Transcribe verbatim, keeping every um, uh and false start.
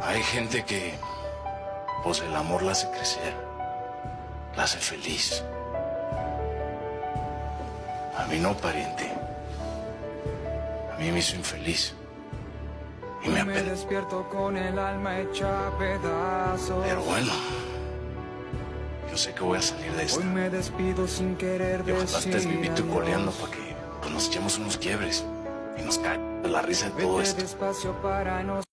Hay gente que, pues el amor la hace crecer, la hace feliz. A mí no, pariente. A mí me hizo infeliz. Y me me despierto con el alma hecha a pedazos. Pero bueno, yo sé que voy a salir de esta. Hoy me despido sin querer Y ojalá decir estés vivito y adiós. coleando para que pues, nos echemos unos quiebres y nos caiga la risa de todo Vete esto. despacio para no